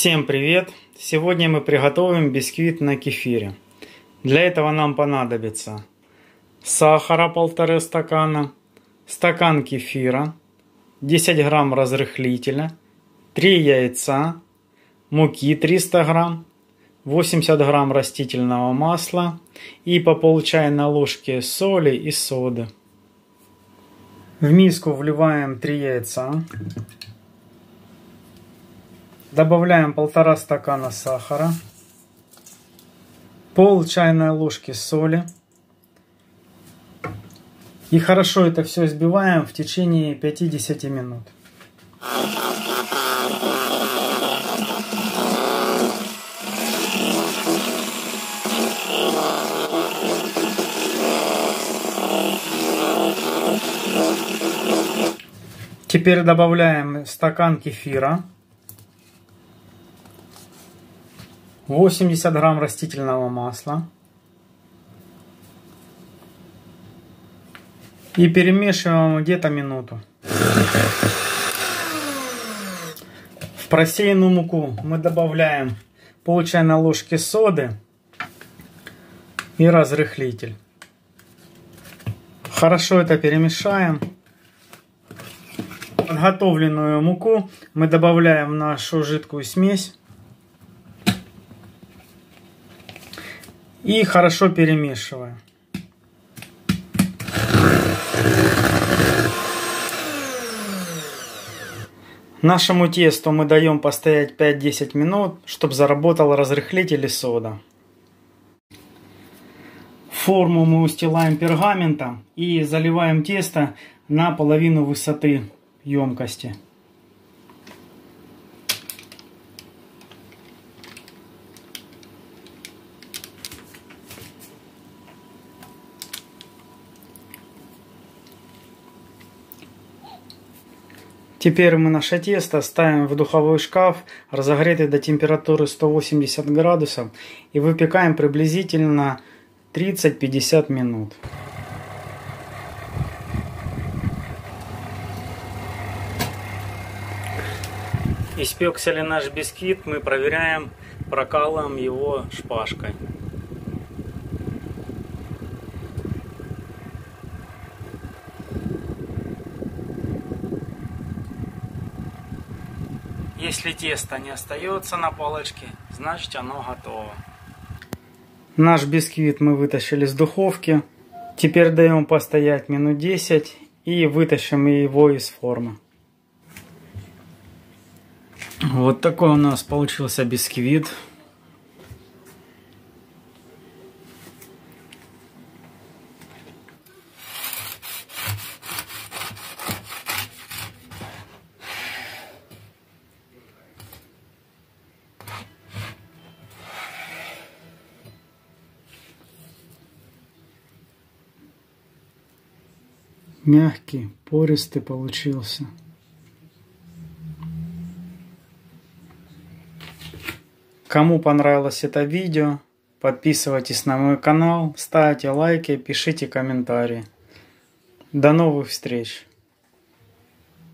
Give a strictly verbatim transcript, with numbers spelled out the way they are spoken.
Всем привет! Сегодня мы приготовим бисквит на кефире. Для этого нам понадобится сахара полтора стакана, стакан кефира, десять грамм разрыхлителя, три яйца, муки триста грамм, восемьдесят грамм растительного масла и по пол чайной ложки соли и соды. В миску вливаем три яйца. Добавляем полтора стакана сахара, пол чайной ложки соли и хорошо это все взбиваем в течение пятидесяти минут. Теперь добавляем стакан кефира, восемьдесят грамм растительного масла и перемешиваем где-то минуту. В просеянную муку мы добавляем пол чайной ложки соды и разрыхлитель. Хорошо это перемешаем. Подготовленную муку мы добавляем в нашу жидкую смесь и хорошо перемешиваем. Нашему тесту мы даем постоять пять-десять минут, чтобы заработал разрыхлитель и сода. Форму мы устилаем пергаментом и заливаем тесто на половину высоты емкости. Теперь мы наше тесто ставим в духовой шкаф, разогретый до температуры сто восемьдесят градусов, и выпекаем приблизительно тридцать-пятьдесят минут. Испекся ли наш бисквит, мы проверяем, прокалываем его шпажкой. Если тесто не остается на палочке, значит оно готово. Наш бисквит мы вытащили с духовки. Теперь даем постоять минут десять и вытащим его из формы. Вот такой у нас получился бисквит. Мягкий, пористый получился. Кому понравилось это видео, подписывайтесь на мой канал, ставьте лайки, пишите комментарии. До новых встреч!